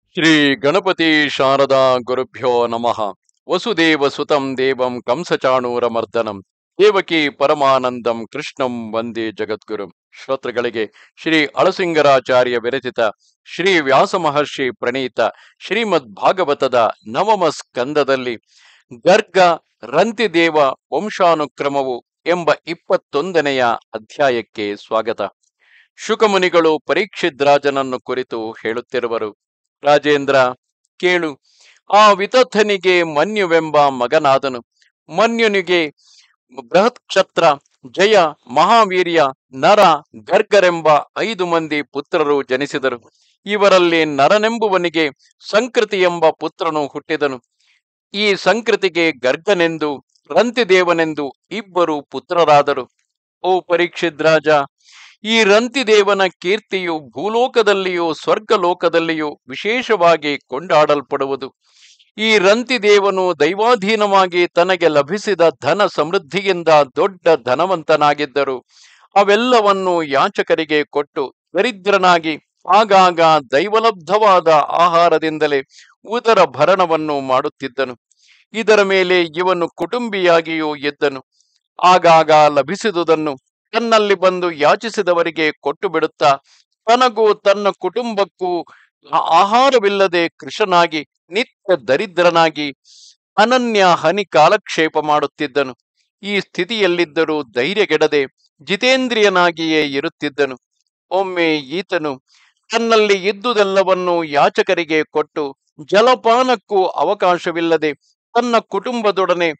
ಶ್ರೀ ಗಣಪತಿ ಶಾರದಾ ಗುರುಭ್ಯೋ ನಮಃ. ವಸುದೇವ ಸುತಂ ದೇವಂ ಕಂಸಚಾಣೂರಮರ್ದನಂ ದೇವಕಿ ಪರಮಾನಂದಂ ಕೃಷ್ಣಂ ವಂದೇ ಜಗದ್ಗುರುಂ. ಶ್ರೋತೃಗಳಿಗೆ ಶ್ರೀ ಅಳಸಿಂಗರಾಚಾರ್ಯ ವಿರಚಿತ ಶ್ರೀ ವ್ಯಾಸ ಮಹರ್ಷಿ ಪ್ರಣೀತ ಶ್ರೀಮದ್ ಭಾಗವತದ ನವಮ ಸ್ಕಂದದಲ್ಲಿ ಗರ್ಗ ರಂತಿದೇವ ವಂಶಾನುಕ್ರಮವು ಎಂಬ 21ನೆಯ ಅಧ್ಯಾಯಕ್ಕೆ ಸ್ವಾಗತ. ಶುಕಮುನಿಗಳು ಪರೀಕ್ಷಿತ್ ರಾಜನನ್ನು ಕುರಿತು ಹೇಳುತ್ತಿರುವರು. ರಾಜೇಂದ್ರ, ಕೇಳು. ಆ ವಿತಥನಿಗೆ ಮನ್ಯುವೆಂಬ ಮಗನಾದನು. ಮನ್ಯುನಿಗೆ ಬೃಹತ್ಕ್ಷತ್ರ, ಜಯ, ಮಹಾವೀರ್ಯ, ನರ, ಗರ್ಗರೆಂಬ 5 ಮಂದಿ ಪುತ್ರರು ಜನಿಸಿದರು. ಇವರಲ್ಲಿ ನರನೆಂಬುವನಿಗೆ ಸಂಕೃತಿ ಎಂಬ ಪುತ್ರನು ಹುಟ್ಟಿದನು. ಈ ಸಂಕೃತಿಗೆ ಗರ್ಗನೆಂದು ರಂತಿದೇವನೆಂದು 2 ಪುತ್ರರಾದರು. ಓ ಪರೀಕ್ಷಿತ್ ರಾಜ, ಈ ರಂತಿದೇವನ ಕೀರ್ತಿಯು ಭೂಲೋಕದಲ್ಲಿಯೂ ಸ್ವರ್ಗಲೋಕದಲ್ಲಿಯೂ ವಿಶೇಷವಾಗಿ ಕೊಂಡಾಡಲ್ಪಡುವುದು. ಈ ರಂತಿದೇವನು ದೈವಾಧೀನವಾಗಿ ತನಗೆ ಲಭಿಸಿದ ಧನ ಸಮೃದ್ಧಿಯಿಂದ ದೊಡ್ಡ ಧನವಂತನಾಗಿದ್ದರು. ಅವೆಲ್ಲವನ್ನು ಯಾಚಕರಿಗೆ ಕೊಟ್ಟು ದರಿದ್ರನಾಗಿ ಆಗಾಗ ದೈವಲಬ್ಧವಾದ ಆಹಾರದಿಂದಲೇ ಉದರ ಭರಣವನ್ನು ಮಾಡುತ್ತಿದ್ದನು. ಇದರ ಮೇಲೆ ಇವನು ಕುಟುಂಬಿಯಾಗಿಯೂ ಇದ್ದನು. ಆಗಾಗ ಲಭಿಸಿದುದನ್ನು ತನ್ನಲ್ಲಿ ಬಂದು ಯಾಚಿಸಿದವರಿಗೆ ಕೊಟ್ಟು ಬಿಡುತ್ತಾ ತನಗೂ ತನ್ನ ಕುಟುಂಬಕ್ಕೂ ಆಹಾರವಿಲ್ಲದೆ ಕೃಶನಾಗಿ ನಿತ್ಯ ದರಿದ್ರನಾಗಿ ಅನನ್ಯ ಹನಿ ಕಾಲಕ್ಷೇಪ ಮಾಡುತ್ತಿದ್ದನು. ಈ ಸ್ಥಿತಿಯಲ್ಲಿದ್ದರೂ ಧೈರ್ಯಗೆಡದೆ ಜಿತೇಂದ್ರಿಯನಾಗಿಯೇ ಇರುತ್ತಿದ್ದನು. ಒಮ್ಮೆ ಈತನು ತನ್ನಲ್ಲಿ ಇದ್ದುದೆಲ್ಲವನ್ನು ಯಾಚಕರಿಗೆ ಕೊಟ್ಟು ಜಲಪಾನಕ್ಕೂ ಅವಕಾಶವಿಲ್ಲದೆ ತನ್ನ ಕುಟುಂಬದೊಡನೆ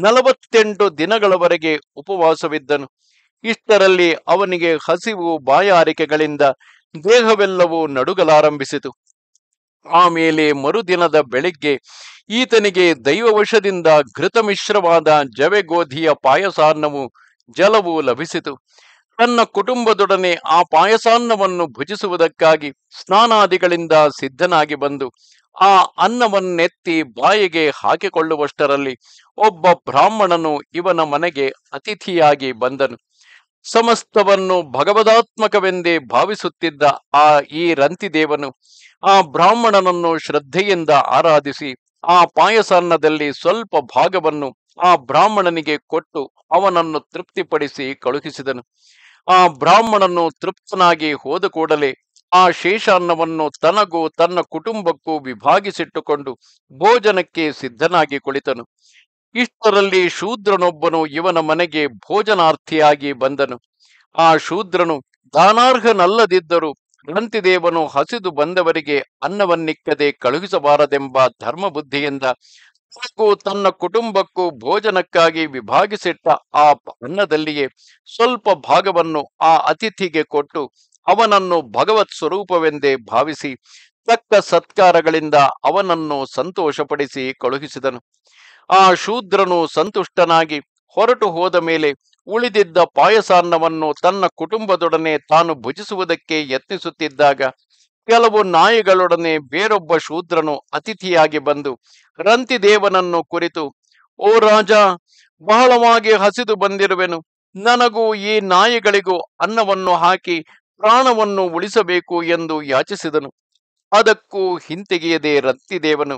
48 ದಿನಗಳವರೆಗೆ ಉಪವಾಸವಿದ್ದನು. ಇಷ್ಟರಲ್ಲಿ ಅವನಿಗೆ ಹಸಿವು ಬಾಯಾರಿಕೆಗಳಿಂದ ದೇಹವೆಲ್ಲವೂ ನಡುಗಲಾರಂಭಿಸಿತು. ಆಮೇಲೆ ಮರುದಿನದ ಬೆಳಿಗ್ಗೆ ಈತನಿಗೆ ದೈವವಶದಿಂದ ಘೃತಮಿಶ್ರವಾದ ಜವೆಗೋಧಿಯ ಪಾಯಸಾನ್ನವು ಜಲವು ಲಭಿಸಿತು. ತನ್ನ ಕುಟುಂಬದೊಡನೆ ಆ ಪಾಯಸಾನ್ನವನ್ನು ಭುಜಿಸುವುದಕ್ಕಾಗಿ ಸ್ನಾನಾದಿಗಳಿಂದ ಸಿದ್ಧನಾಗಿ ಬಂದು ಆ ಅನ್ನವನ್ನೆತ್ತಿ ಬಾಯಿಗೆ ಹಾಕಿಕೊಳ್ಳುವಷ್ಟರಲ್ಲಿ ಒಬ್ಬ ಬ್ರಾಹ್ಮಣನು ಇವನ ಮನೆಗೆ ಅತಿಥಿಯಾಗಿ ಬಂದನು. ಸಮಸ್ತವನ್ನು ಭಗವದಾತ್ಮಕವೆಂದೇ ಭಾವಿಸುತ್ತಿದ್ದ ಈ ರಂತಿದೇವನು ಆ ಬ್ರಾಹ್ಮಣನನ್ನು ಶ್ರದ್ಧೆಯಿಂದ ಆರಾಧಿಸಿ ಆ ಪಾಯಸಾನ್ನದಲ್ಲಿ ಸ್ವಲ್ಪ ಭಾಗವನ್ನು ಆ ಬ್ರಾಹ್ಮಣನಿಗೆ ಕೊಟ್ಟು ಅವನನ್ನು ತೃಪ್ತಿಪಡಿಸಿ ಕಳುಹಿಸಿದನು. ಆ ಬ್ರಾಹ್ಮಣನು ತೃಪ್ತನಾಗಿ ಹೋದ ಕೂಡಲೇ ಆ ಶೇಷಾನ್ನವನ್ನು ತನಗೂ ತನ್ನ ಕುಟುಂಬಕ್ಕೂ ವಿಭಾಗಿಸಿಟ್ಟುಕೊಂಡು ಭೋಜನಕ್ಕೆ ಸಿದ್ಧನಾಗಿ ಕುಳಿತನು. ಇಷ್ಟರಲ್ಲಿ ಶೂದ್ರನೊಬ್ಬನು ಇವನ ಮನೆಗೆ ಭೋಜನಾರ್ಥಿಯಾಗಿ ಬಂದನು. ಆ ಶೂದ್ರನು ದಾನಾರ್ಹನಲ್ಲದಿದ್ದರೂ ರಂತಿದೇವನು ಹಸಿದು ಬಂದವರಿಗೆ ಅನ್ನವನ್ನಿಕ್ಕದೆ ಕಳುಹಿಸಬಾರದೆಂಬ ಧರ್ಮ ಬುದ್ಧಿಯಿಂದ ತನಗೂ ತನ್ನ ಕುಟುಂಬಕ್ಕೂ ಭೋಜನಕ್ಕಾಗಿ ವಿಭಾಗಿಸಿಟ್ಟ ಆ ಅನ್ನದಲ್ಲಿಯೇ ಸ್ವಲ್ಪ ಭಾಗವನ್ನು ಆ ಅತಿಥಿಗೆ ಕೊಟ್ಟು ಅವನನ್ನು ಭಗವತ್ ಸ್ವರೂಪವೆಂದೇ ಭಾವಿಸಿ ತಕ್ಕ ಸತ್ಕಾರಗಳಿಂದ ಅವನನ್ನು ಸಂತೋಷಪಡಿಸಿ ಕಳುಹಿಸಿದನು. ಆ ಶೂದ್ರನು ಸಂತುಷ್ಟನಾಗಿ ಹೊರಟು ಹೋದ ಮೇಲೆ ಉಳಿದಿದ್ದ ಪಾಯಸಾನ್ನವನ್ನು ತನ್ನ ಕುಟುಂಬದೊಡನೆ ತಾನು ಭುಜಿಸುವುದಕ್ಕೆ ಯತ್ನಿಸುತ್ತಿದ್ದಾಗ ಕೆಲವು ನಾಯಿಗಳೊಡನೆ ಬೇರೊಬ್ಬ ಶೂದ್ರನು ಅತಿಥಿಯಾಗಿ ಬಂದು ರಂತಿದೇವನನ್ನು ಕುರಿತು, ಓ ರಾಜ, ಬಹಳವಾಗಿ ಹಸಿದು ಬಂದಿರುವೆನು. ನನಗೂ ಈ ನಾಯಿಗಳಿಗೂ ಅನ್ನವನ್ನು ಹಾಕಿ ಪ್ರಾಣವನ್ನು ಉಳಿಸಬೇಕು ಎಂದು ಯಾಚಿಸಿದನು. ಅದಕ್ಕೂ ಹಿಂತೆಗೆಯದೆ ರಂತಿದೇವನು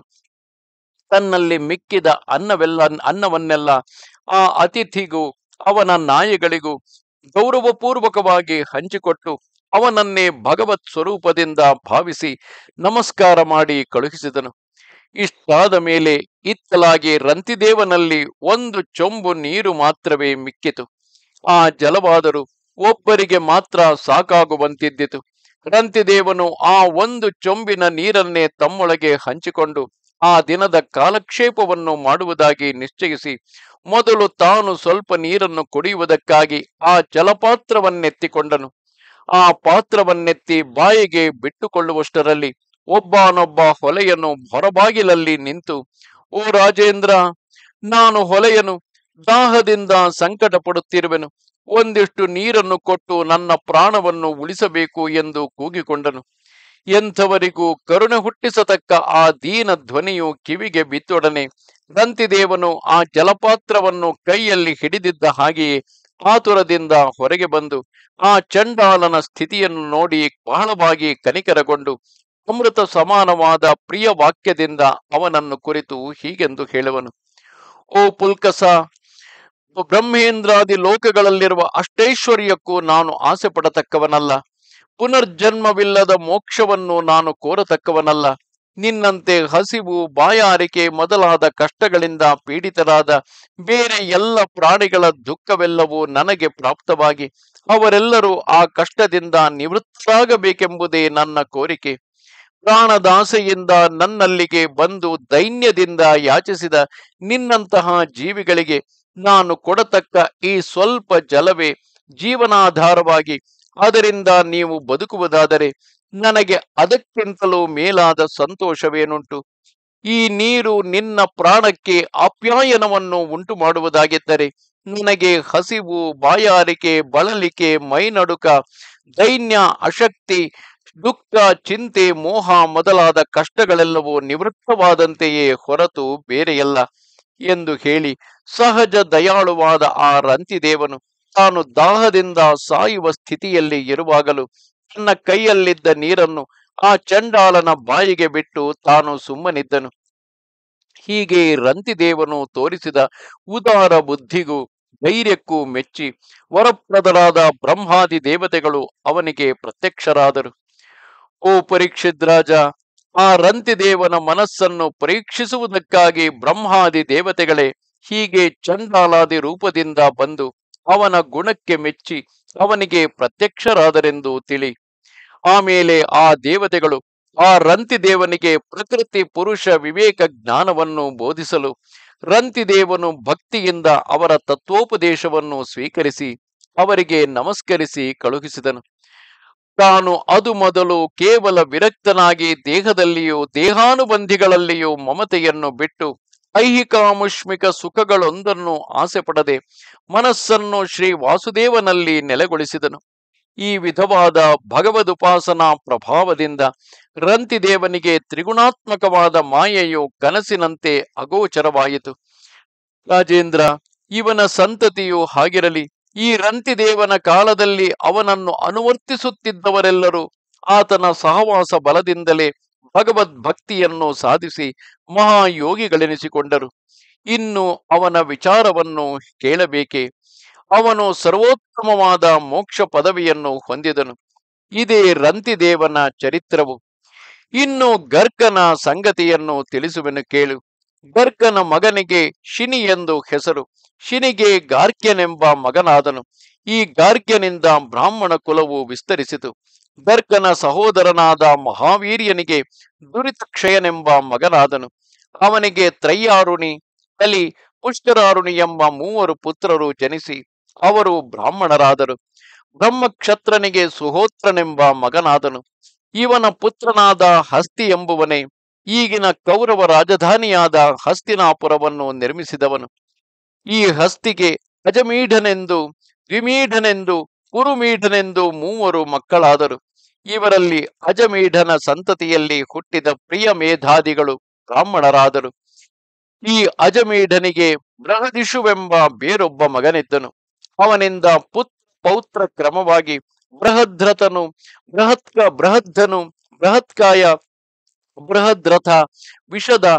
ತನ್ನಲ್ಲಿ ಮಿಕ್ಕಿದ ಅನ್ನವನ್ನೆಲ್ಲ ಆ ಅತಿಥಿಗೂ ಅವನ ನಾಯಿಗಳಿಗೂ ಗೌರವಪೂರ್ವಕವಾಗಿ ಹಂಚಿಕೊಟ್ಟು ಅವನನ್ನೇ ಭಗವತ್ ಸ್ವರೂಪದಿಂದ ಭಾವಿಸಿ ನಮಸ್ಕಾರ ಮಾಡಿ ಕಳುಹಿಸಿದನು. ಇಷ್ಟಾದ ಮೇಲೆ ಇತ್ತಲಾಗಿ ರಂತಿದೇವನಲ್ಲಿ 1 ಚೊಂಬು ನೀರು ಮಾತ್ರವೇ ಮಿಕ್ಕಿತು. ಆ ಜಲವಾದರೂ ಒಬ್ಬರಿಗೆ ಮಾತ್ರ ಸಾಕಾಗುವಂತಿದ್ದಿತು. ರಂತಿದೇವನು ಆ 1 ಚೊಂಬಿನ ನೀರನ್ನೇ ತಮ್ಮೊಳಗೆ ಹಂಚಿಕೊಂಡು ಆ ದಿನದ ಕಾಲಕ್ಷೇಪವನ್ನು ಮಾಡುವುದಾಗಿ ನಿಶ್ಚಯಿಸಿ ಮೊದಲು ತಾನು ಸ್ವಲ್ಪ ನೀರನ್ನು ಕುಡಿಯುವುದಕ್ಕಾಗಿ ಆ ಜಲಪಾತ್ರವನ್ನೆತ್ತಿಕೊಂಡನು. ಆ ಪಾತ್ರವನ್ನೆತ್ತಿ ಬಾಯಿಗೆ ಬಿಟ್ಟುಕೊಳ್ಳುವಷ್ಟರಲ್ಲಿ ಒಬ್ಬನೊಬ್ಬ ಹೊಲೆಯನು ಹೊರಬಾಗಿಲಲ್ಲಿ ನಿಂತು, ಓ ರಾಜೇಂದ್ರ, ನಾನು ಹೊಲೆಯನು, ದಾಹದಿಂದ ಸಂಕಟ ಪಡುತ್ತಿರುವೆನು. ಒಂದಿಷ್ಟು ನೀರನ್ನು ಕೊಟ್ಟು ನನ್ನ ಪ್ರಾಣವನ್ನು ಉಳಿಸಬೇಕು ಎಂದು ಕೂಗಿಕೊಂಡನು. ಎಂಥವರಿಗೂ ಕರುಣೆ ಹುಟ್ಟಿಸತಕ್ಕ ಆ ದೀನ ಧ್ವನಿಯು ಕಿವಿಗೆ ಬಿತ್ತೊಡನೆ ರಂತಿದೇವನು ಆ ಜಲಪಾತ್ರವನ್ನು ಕೈಯಲ್ಲಿ ಹಿಡಿದಿದ್ದ ಹಾಗೆಯೇ ಆತುರದಿಂದ ಹೊರಗೆ ಬಂದು ಆ ಚಂಡಾಲನ ಸ್ಥಿತಿಯನ್ನು ನೋಡಿ ಬಹಳವಾಗಿ ಕನಿಕರಗೊಂಡು ಅಮೃತ ಸಮಾನವಾದ ಪ್ರಿಯ ವಾಕ್ಯದಿಂದ ಅವನನ್ನು ಕುರಿತು ಹೀಗೆಂದು ಹೇಳುವನು. ಓ ಪುಲ್ಕಸ, ಬ್ರಹ್ಮೇಂದ್ರಾದಿ ಲೋಕಗಳಲ್ಲಿರುವ ಅಷ್ಟೈಶ್ವರ್ಯಕ್ಕೂ ನಾನು ಆಸೆ ಪಡತಕ್ಕವನಲ್ಲ. ಪುನರ್ಜನ್ಮವಿಲ್ಲದ ಮೋಕ್ಷವನ್ನು ನಾನು ಕೋರತಕ್ಕವನಲ್ಲ. ನಿನ್ನಂತೆ ಹಸಿವು, ಬಾಯಾರಿಕೆ ಮೊದಲಾದ ಕಷ್ಟಗಳಿಂದ ಪೀಡಿತರಾದ ಬೇರೆ ಎಲ್ಲ ಪ್ರಾಣಿಗಳ ದುಃಖವೆಲ್ಲವೂ ನನಗೆ ಪ್ರಾಪ್ತವಾಗಿ ಅವರೆಲ್ಲರೂ ಆ ಕಷ್ಟದಿಂದ ನಿವೃತ್ತರಾಗಬೇಕೆಂಬುದೇ ನನ್ನ ಕೋರಿಕೆ. ಪ್ರಾಣದಾಸೆಯಿಂದ ನನ್ನಲ್ಲಿಗೆ ಬಂದು ದೈನ್ಯದಿಂದ ಯಾಚಿಸಿದ ನಿನ್ನಂತಹ ಜೀವಿಗಳಿಗೆ ನಾನು ಕೊಡತಕ್ಕ ಈ ಸ್ವಲ್ಪ ಜಲವೇ ಜೀವನಾಧಾರವಾಗಿ ಅದರಿಂದ ನೀವು ಬದುಕುವುದಾದರೆ ನನಗೆ ಅದಕ್ಕಿಂತಲೂ ಮೇಲಾದ ಸಂತೋಷವೇನುಂಟು? ಈ ನೀರು ನಿನ್ನ ಪ್ರಾಣಕ್ಕೆ ಆಪ್ಯಾಯನವನ್ನು ಉಂಟು ಮಾಡುವುದಾಗಿದ್ದರೆ ನನಗೆ ಹಸಿವು, ಬಾಯಾರಿಕೆ, ಬಳಲಿಕೆ, ಮೈನಡುಕ, ದೈನ್ಯ, ಅಶಕ್ತಿ, ದುಃಖ, ಚಿಂತೆ, ಮೋಹ ಮೊದಲಾದ ಕಷ್ಟಗಳೆಲ್ಲವೂ ನಿವೃತ್ತವಾದಂತೆಯೇ ಹೊರತು ಬೇರೆಯಲ್ಲ ಎಂದು ಹೇಳಿ ಸಹಜ ದಯಾಳುವಾದ ಆ ರಂತಿದೇವನು ತಾನು ದಾಹದಿಂದ ಸಾಯುವ ಸ್ಥಿತಿಯಲ್ಲಿ ಇರುವಾಗಲೂ ತನ್ನ ಕೈಯಲ್ಲಿದ್ದ ನೀರನ್ನು ಆ ಚಂಡಾಲನ ಬಾಯಿಗೆ ಬಿಟ್ಟು ತಾನು ಸುಮ್ಮನಿದ್ದನು. ಹೀಗೆ ರಂತಿದೇವನು ತೋರಿಸಿದ ಉದಾರ ಬುದ್ಧಿಗೂ ಧೈರ್ಯಕ್ಕೂ ಮೆಚ್ಚಿ ವರಪ್ರದರಾದ ಬ್ರಹ್ಮಾದಿ ದೇವತೆಗಳು ಅವನಿಗೆ ಪ್ರತ್ಯಕ್ಷರಾದರು. ಓ ಪರೀಕ್ಷಿತ್ ರಾಜ, ಆ ರಂತಿದೇವನ ಮನಸ್ಸನ್ನು ಪರೀಕ್ಷಿಸುವುದಕ್ಕಾಗಿ ಬ್ರಹ್ಮಾದಿ ದೇವತೆಗಳೇ ಹೀಗೆ ಚಂಡಾಲಾದಿ ರೂಪದಿಂದ ಬಂದು ಅವನ ಗುಣಕ್ಕೆ ಮೆಚ್ಚಿ ಅವನಿಗೆ ಪ್ರತ್ಯಕ್ಷರಾದರೆಂದು ತಿಳಿ. ಆಮೇಲೆ ಆ ದೇವತೆಗಳು ಆ ರಂತಿದೇವನಿಗೆ ಪ್ರಕೃತಿ ಪುರುಷ ವಿವೇಕ ಜ್ಞಾನವನ್ನು ಬೋಧಿಸಲು ರಂತಿದೇವನು ಭಕ್ತಿಯಿಂದ ಅವರ ತತ್ವೋಪದೇಶವನ್ನು ಸ್ವೀಕರಿಸಿ ಅವರಿಗೆ ನಮಸ್ಕರಿಸಿ ಕಳುಹಿಸಿದನು. ತಾನು ಅದು ಮೊದಲು ಕೇವಲ ವಿರಕ್ತನಾಗಿ ದೇಹದಲ್ಲಿಯೂ ದೇಹಾನುಬಂಧಿಗಳಲ್ಲಿಯೂ ಮಮತೆಯನ್ನು ಬಿಟ್ಟು ಐಹಿಕಾಮುಷ್ಮಿಕ ಸುಖಗಳೊಂದನ್ನು ಆಸೆ ಪಡದೆ ಮನಸ್ಸನ್ನು ಶ್ರೀ ವಾಸುದೇವನಲ್ಲಿ ನೆಲೆಗೊಳಿಸಿದನು. ಈ ವಿಧವಾದ ಭಗವದುಪಾಸನಾ ಪ್ರಭಾವದಿಂದ ರಂತಿದೇವನಿಗೆ ತ್ರಿಗುಣಾತ್ಮಕವಾದ ಮಾಯೆಯು ಕನಸಿನಂತೆ ಅಗೋಚರವಾಯಿತು. ರಾಜೇಂದ್ರ, ಇವನ ಸಂತತಿಯು ಹಾಗಿರಲಿ. ಈ ರಂತಿದೇವನ ಕಾಲದಲ್ಲಿ ಅವನನ್ನು ಅನುವರ್ತಿಸುತ್ತಿದ್ದವರೆಲ್ಲರೂ ಆತನ ಸಹವಾಸ ಬಲದಿಂದಲೇ ಭಗವದ್ಭಕ್ತಿಯನ್ನು ಸಾಧಿಸಿ ಮಹಾಯೋಗಿಗಳೆನಿಸಿಕೊಂಡರು. ಇನ್ನು ಅವನ ವಿಚಾರವನ್ನು ಕೇಳಬೇಕೆ? ಅವನು ಸರ್ವೋತ್ತಮವಾದ ಮೋಕ್ಷ ಪದವಿಯನ್ನು ಹೊಂದಿದನು. ಇದೇ ರಂತಿದೇವನ ಚರಿತ್ರವು. ಇನ್ನು ಗರ್ಗನ ಸಂಗತಿಯನ್ನು ತಿಳಿಸುವೆನು ಕೇಳು. ಗರ್ಗನ ಮಗನಿಗೆ ಶಿನಿ ಎಂದು ಹೆಸರು. ಶಿನಿಗೆ ಗಾರ್ಗ್ಯನೆಂಬ ಮಗನಾದನು. ಈ ಗಾರ್ಗ್ಯನಿಂದ ಬ್ರಾಹ್ಮಣ ಕುಲವು ವಿಸ್ತರಿಸಿತು. ಗರ್ಗನ ಸಹೋದರನಾದ ಮಹಾವೀರ್ಯನಿಗೆ ದುರಿತಕ್ಷಯನೆಂಬ ಮಗನಾದನು. ಅವನಿಗೆ ತ್ರಯ್ಯಾರುಣಿ, ಕಲಿ, ಪುಷ್ಕರಾರುಣಿ ಎಂಬ 3 ಪುತ್ರರು ಜನಿಸಿ ಅವರು ಬ್ರಾಹ್ಮಣರಾದರು. ಬ್ರಹ್ಮಕ್ಷತ್ರನಿಗೆ ಸುಹೋತ್ರನೆಂಬ ಮಗನಾದನು. ಇವನ ಪುತ್ರನಾದ ಹಸ್ತಿ ಎಂಬುವನೇ ಈಗಿನ ಕೌರವ ರಾಜಧಾನಿಯಾದ ಹಸ್ತಿನಾಪುರವನ್ನು ನಿರ್ಮಿಸಿದವನು. ಈ ಹಸ್ತಿಗೆ ಅಜಮೀಢನೆಂದು, ದ್ವಿಮೀಢನೆಂದು, ಕುರುಮೀಢನೆಂದು 3 ಮಕ್ಕಳಾದರು. ಇವರಲ್ಲಿ ಅಜಮೀಢನ ಸಂತತಿಯಲ್ಲಿ ಹುಟ್ಟಿದ ಪ್ರಿಯ ಮೇಧಾದಿಗಳು ಬ್ರಾಹ್ಮಣರಾದರು. ಈ ಅಜಮೀಢನಿಗೆ ಬೃಹದಿಷುವೆಂಬ ಬೇರೊಬ್ಬ ಮಗನಿದ್ದನು. ಅವನಿಂದ ಪೌತ್ರ ಕ್ರಮವಾಗಿ ಬೃಹದ್ರಥನು, ಬೃಹದ್ಧನು, ಬೃಹತ್ಕಾಯ, ಬೃಹದ್ರಥ, ವಿಷದ,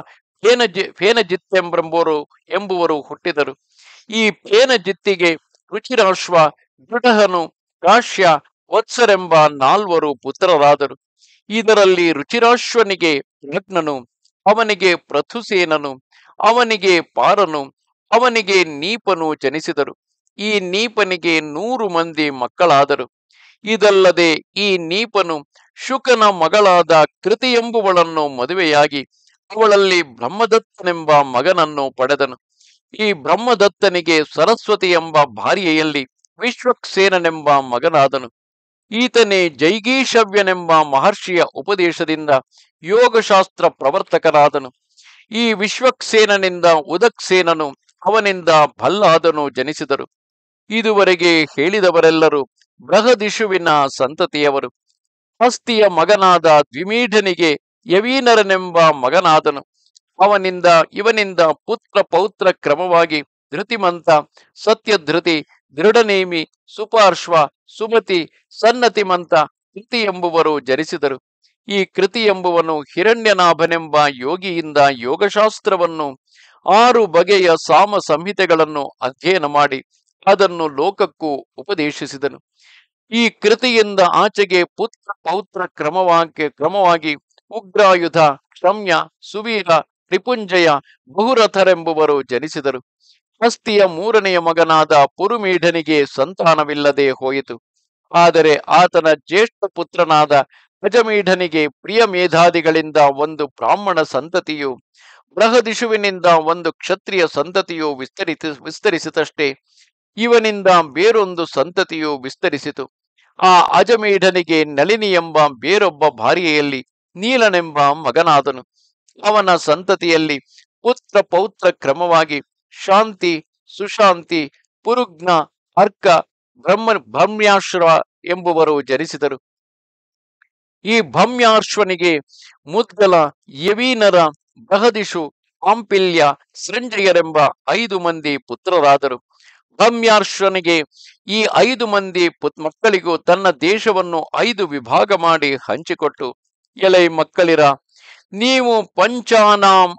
ಎಂಬುವರು ಹುಟ್ಟಿದರು. ಈ ಫೇನಜಿತ್ತಿಗೆ ರುಚಿರಾಶ್ವ, ದೃಢಹನು, ಕಾಶ್ಯ, ವತ್ಸರೆಂಬ 4 ಪುತ್ರರಾದರು. ಇದರಲ್ಲಿ ರುಚಿರಾಶ್ವನಿಗೆ ಪ್ರಜ್ಞನು, ಅವನಿಗೆ ಪ್ರಥುಸೇನನು, ಅವನಿಗೆ ಪಾರನು, ಅವನಿಗೆ ನೀಪನು ಜನಿಸಿದರು. ಈ ನೀಪನಿಗೆ 100 ಮಂದಿ ಮಕ್ಕಳಾದರು. ಇದಲ್ಲದೆ ಈ ನೀಪನು ಶುಕನ ಮಗಳಾದ ಕೃತಿ ಎಂಬುವಳನ್ನು ಮದುವೆಯಾಗಿ ಅವಳಲ್ಲಿ ಬ್ರಹ್ಮದತ್ತನೆಂಬ ಮಗನನ್ನು ಪಡೆದನು. ಈ ಬ್ರಹ್ಮದತ್ತನಿಗೆ ಸರಸ್ವತಿ ಎಂಬ ಭಾರ್ಯೆಯಲ್ಲಿ ವಿಶ್ವಕ್ಸೇನನೆಂಬ ಮಗನಾದನು. ಈತನೇ ಜೈಗೀಷವ್ಯನೆಂಬ ಮಹರ್ಷಿಯ ಉಪದೇಶದಿಂದ ಯೋಗಶಾಸ್ತ್ರ ಪ್ರವರ್ತಕನಾದನು. ಈ ವಿಶ್ವಕ್ಸೇನನಿಂದ ಉದಕ್ಸೇನನು, ಅವನಿಂದ ಭಲ್ಲಾದನು ಜನಿಸಿದರು. ಇದುವರೆಗೆ ಹೇಳಿದವರೆಲ್ಲರೂ ಬೃಹದಿಷುವಿನ ಸಂತತಿಯವರು. ಹಸ್ತಿಯ ಮಗನಾದ ದ್ವಿಮೀಢನಿಗೆ ಯವೀನರನೆಂಬ ಮಗನಾದನು. ಇವನಿಂದ ಪುತ್ರ ಪೌತ್ರ ಕ್ರಮವಾಗಿ ಧೃತಿಮಂತ, ಸತ್ಯಧೃತಿ, ದೃಢನೇಮಿ, ಸುಪಾರ್ಶ್ವ, ಸುಮತಿ, ಸನ್ನತಿಮಂತ, ಕೃತಿ ಎಂಬುವರು ಜನಿಸಿದರು. ಈ ಕೃತಿ ಎಂಬುವನು ಹಿರಣ್ಯನಾಭನೆಂಬ ಯೋಗಿಯಿಂದ ಯೋಗಶಾಸ್ತ್ರವನ್ನು 6 ಬಗೆಯ ಸಾಮ ಸಂಹಿತೆಗಳನ್ನು ಅಧ್ಯಯನ ಮಾಡಿ ಅದನ್ನು ಲೋಕಕ್ಕೂ ಉಪದೇಶಿಸಿದನು. ಈ ಕೃತಿಯಿಂದ ಆಚೆಗೆ ಪುತ್ರ ಪೌತ್ರ ಕ್ರಮವಾಗಿ ಉಗ್ರಾಯುಧ, ಕ್ಷಮ್ಯ, ಸುವೀರ, ರಿಪುಂಜಯ, ಬಹುರಥರೆಂಬುವರು ಜನಿಸಿದರು. ಹಸ್ತಿಯ 3ನೆಯ ಮಗನಾದ ಪುರುಮೀಢನಿಗೆ ಸಂತಾನವಿಲ್ಲದೆ ಹೋಯಿತು. ಆದರೆ ಆತನ ಜ್ಯೇಷ್ಠ ಪುತ್ರನಾದ ಅಜಮೀಢನಿಗೆ ಪ್ರಿಯ ಮೇಧಾದಿಗಳಿಂದ ಒಂದು ಬ್ರಾಹ್ಮಣ ಸಂತತಿಯು, ಬೃಹದಿಶುವಿನಿಂದ ಒಂದು ಕ್ಷತ್ರಿಯ ಸಂತತಿಯು ವಿಸ್ತರಿಸಿತಷ್ಟೇ ಇವನಿಂದ ಬೇರೊಂದು ಸಂತತಿಯು ವಿಸ್ತರಿಸಿತು. ಆ ಅಜಮೀಢನಿಗೆ ನಳಿನಿ ಎಂಬ ಬೇರೊಬ್ಬ ಭಾರ್ಯೆಯಲ್ಲಿ ನೀಲನೆಂಬ ಮಗನಾದನು. ಅವನ ಸಂತತಿಯಲ್ಲಿ ಪುತ್ರ ಪೌತ್ರ ಕ್ರಮವಾಗಿ ಶಾಂತಿ, ಸುಶಾಂತಿ, ಪುರುಗ್ನ, ಅರ್ಕ, ಭಮ್ಯಾಶ್ವ ಎಂಬುವರು ಜನಿಸಿದರು. ಈ ಭಮ್ಯಾಶ್ವನಿಗೆ ಮುದ್ಗಲ, ಯವೀನರ, ಬೃಹದಿಷು, ಆಂಪಿಲ್ಯ, ಸಂಜಯರೆಂಬ 5 ಮಂದಿ ಪುತ್ರರಾದರು. ಭಮ್ಯಾಶ್ವನಿಗೆ ಈ 5 ಮಂದಿ ಮಕ್ಕಳಿಗೂ ತನ್ನ ದೇಶವನ್ನು 5 ವಿಭಾಗ ಮಾಡಿ ಹಂಚಿಕೊಟ್ಟು, ಎಲೈ ಮಕ್ಕಳಿರ, ನೀವು ಪಂಚಾನಾಂ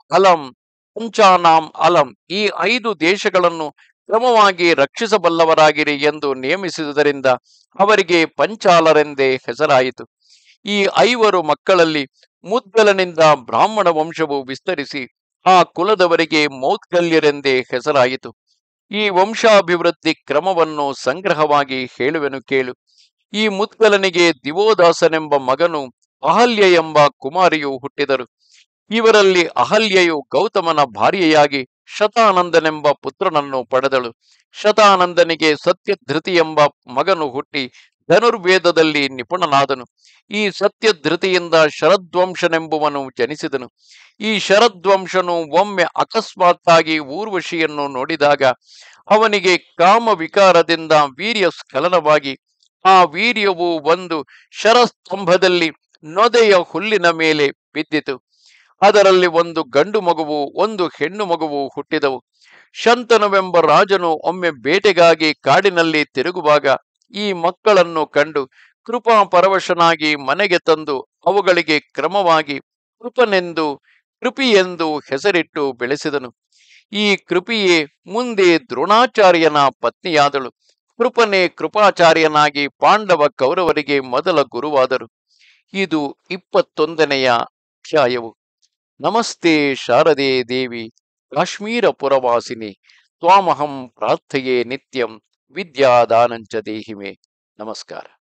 ಅಲಂ ಈ 5 ದೇಶಗಳನ್ನು ಕ್ರಮವಾಗಿ ರಕ್ಷಿಸಬಲ್ಲವರಾಗಿರಿ ಎಂದು ನೇಮಿಸಿದುದರಿಂದ ಅವರಿಗೆ ಪಂಚಾಲರೆಂದೇ ಹೆಸರಾಯಿತು. ಈ 5 ಮಕ್ಕಳಲ್ಲಿ ಮುದ್ಗಲನಿಂದ ಬ್ರಾಹ್ಮಣ ವಂಶವು ವಿಸ್ತರಿಸಿ ಆ ಕುಲದವರಿಗೆ ಮೌದ್ಗಲ್ಯರೆಂದೇ ಹೆಸರಾಯಿತು. ಈ ವಂಶಾಭಿವೃದ್ಧಿ ಕ್ರಮವನ್ನು ಸಂಗ್ರಹವಾಗಿ ಹೇಳುವೆನು ಕೇಳು. ಈ ಮುದ್ಗಲನಿಗೆ ದಿವೋದಾಸನೆಂಬ ಮಗನು, ಅಹಲ್ಯ ಎಂಬ ಕುಮಾರಿಯು ಹುಟ್ಟಿದರು. ಇವರಲ್ಲಿ ಅಹಲ್ಯೆಯು ಗೌತಮನ ಭಾರ್ಯೆಯಾಗಿ ಶತಾನಂದನೆಂಬ ಪುತ್ರನನ್ನು ಪಡೆದಳು. ಶತಾನಂದನಿಗೆ ಸತ್ಯಧೃತಿ ಎಂಬ ಮಗನು ಹುಟ್ಟಿ ಧನುರ್ವೇದದಲ್ಲಿ ನಿಪುಣನಾದನು. ಈ ಸತ್ಯಧೃತಿಯಿಂದ ಶರದ್ವಂಶನೆಂಬುವನು ಜನಿಸಿದನು. ಈ ಶರದ್ವಂಶನು ಒಮ್ಮೆ ಅಕಸ್ಮಾತ್ತಾಗಿ ಊರ್ವಶಿಯನ್ನು ನೋಡಿದಾಗ ಅವನಿಗೆ ಕಾಮ ವಿಕಾರದಿಂದ ವೀರ್ಯ ಸ್ಖಲನವಾಗಿ ಆ ವೀರ್ಯವು ಒಂದು ಶರಸ್ತಂಭದಲ್ಲಿ ನೊದೆಯ ಹುಲ್ಲಿನ ಮೇಲೆ ಬಿದ್ದಿತು. ಅದರಲ್ಲಿ ಒಂದು ಗಂಡು ಮಗುವು ಒಂದು ಹೆಣ್ಣು ಮಗುವು ಹುಟ್ಟಿದವು. ಶಂತನುವೆಂಬ ರಾಜನು ಒಮ್ಮೆ ಬೇಟೆಗಾಗಿ ಕಾಡಿನಲ್ಲಿ ತಿರುಗುವಾಗ ಈ ಮಕ್ಕಳನ್ನು ಕಂಡು ಕೃಪಾ ಪರವಶನಾಗಿ ಮನೆಗೆ ತಂದು ಅವುಗಳಿಗೆ ಕ್ರಮವಾಗಿ ಕೃಪಿಯೆಂದು ಹೆಸರಿಟ್ಟು ಬೆಳೆಸಿದನು. ಈ ಕೃಪಿಯೇ ಮುಂದೆ ದ್ರೋಣಾಚಾರ್ಯನ ಪತ್ನಿಯಾದಳು. ಕೃಪನೇ ಕೃಪಾಚಾರ್ಯನಾಗಿ ಪಾಂಡವ ಕೌರವರಿಗೆ ಮೊದಲ ಗುರುವಾದರು. ಇದು 21ನೆಯ ಅಧ್ಯಾಯವು. ನಮಸ್ತೆ ಶಾರದೆ ದೇವಿ ಕಾಶ್ಮೀರ ಪುರವಾಸಿನಿ ತ್ವಾಮಹಂ ಪ್ರಾರ್ಥಯೇ ನಿತ್ಯಂ ವಿದ್ಯಾದಾನಂಚ ದೇಹಿಮೆ. ನಮಸ್ಕಾರ.